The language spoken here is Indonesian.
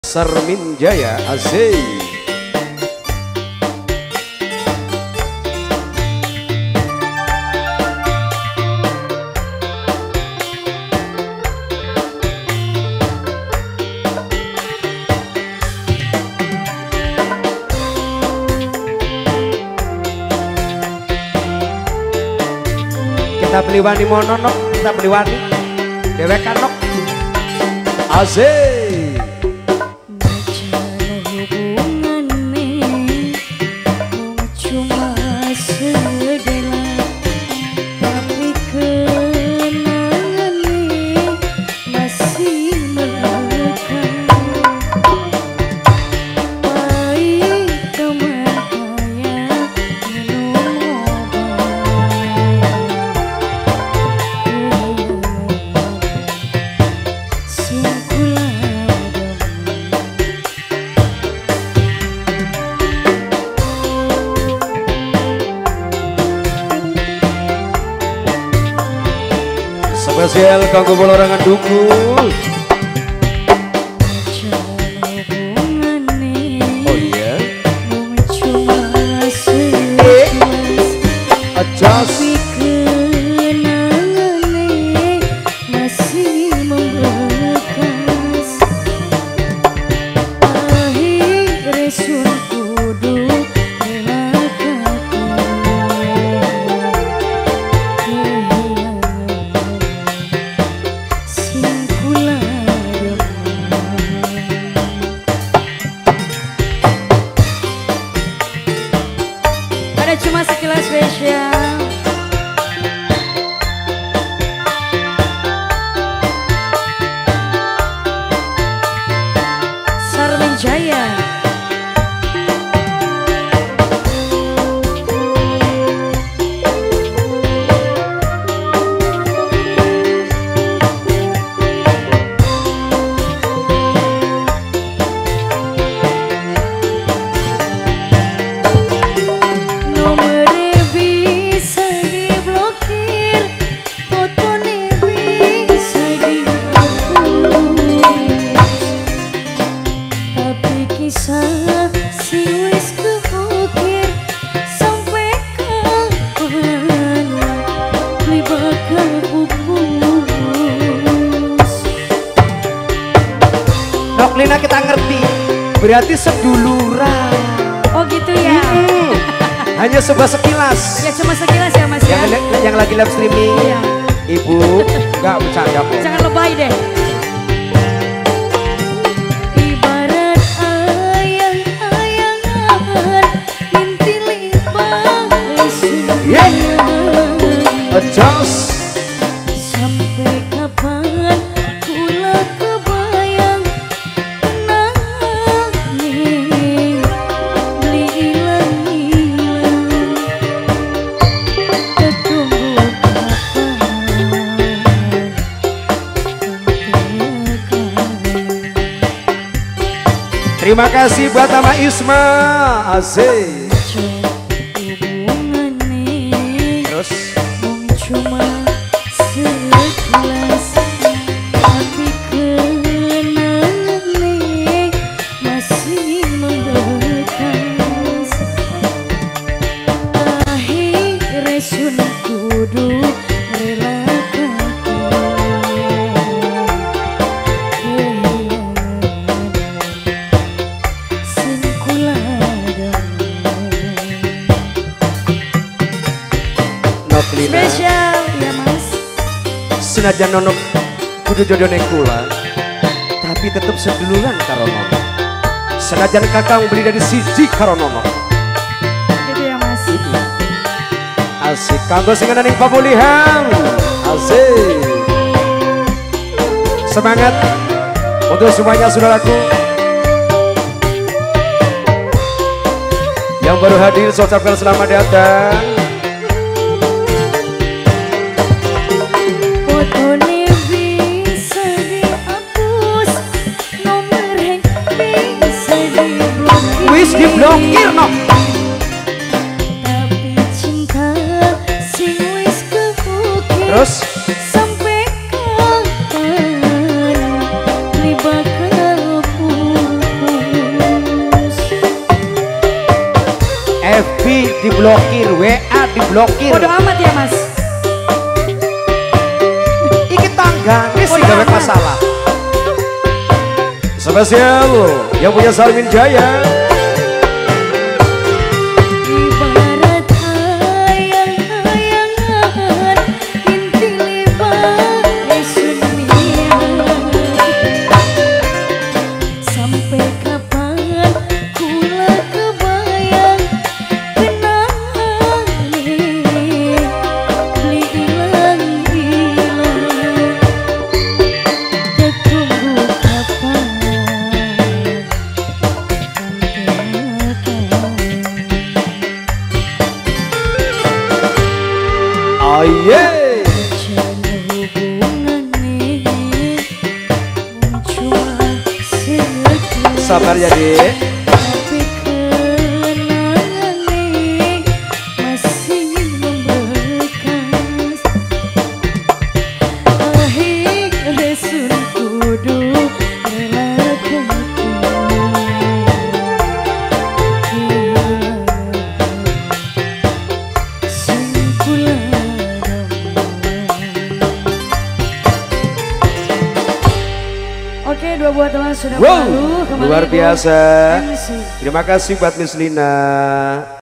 Sarmin Jaya Asik. Kita beli wani mononok, kita beli wani dewek kanok. Asik. Spesial kanggo bolorangan dukul. Oh iya. Adjust. Cuma sekilas spesial. Sarmin Jaya. Noklina kita ngerti, berarti seduluran. Oh gitu ya. Hanya sekilas. Ya cuma sekilas ya Mas ya. Yang lagi live streaming. Iya. Ibu, nggak bercanda kok. Jangan lebay deh. Ibarat ayang-ayangan intilik yeah. Adjust. Sampai kapan kula kebayang nangis beli ilang-ilang ketunggu kapan. Terima kasih buat Mama Isma. Asik. Terus Cuma sekilas tapi kenangannya masih membekas. Akhirnya sun kudu relakan sing kula Noklina. spesial ya Mas. Senajan nono kudu jodone kula, tapi tetep seduluran karo nono. Senajan kakang beli dari siji karo nono. Gitu ya Mas. Asik kanggo sing ana ning pamulihan. Asik. Semangat untuk semuanya saudaraku. Yang baru hadir saya ucapkan selamat datang. Wis diblokir no. Tapi cinta sing wis kebukir. Terus sampai kapan li bakal pulang. IG diblokir, WA diblokir. Bodo amat ya mas. Iki tangga, ini sih Bodo gawek amat. masalah. Spesial yang punya Salmin Jaya. Ibarat hayang-hayangan inti libat sunia. Sampai kapan kula kebayang kenangan ini beli ilang-ilang. Tertunggu kapan Aye. Sabar ya dek. Tapi kenangannya masih membekas. Akhirnya sun kudu relakan Oke, dua buah teman sudah Wow, berlalu. Kembali luar Bu biasa. MC. Terima kasih buat Miss Lina.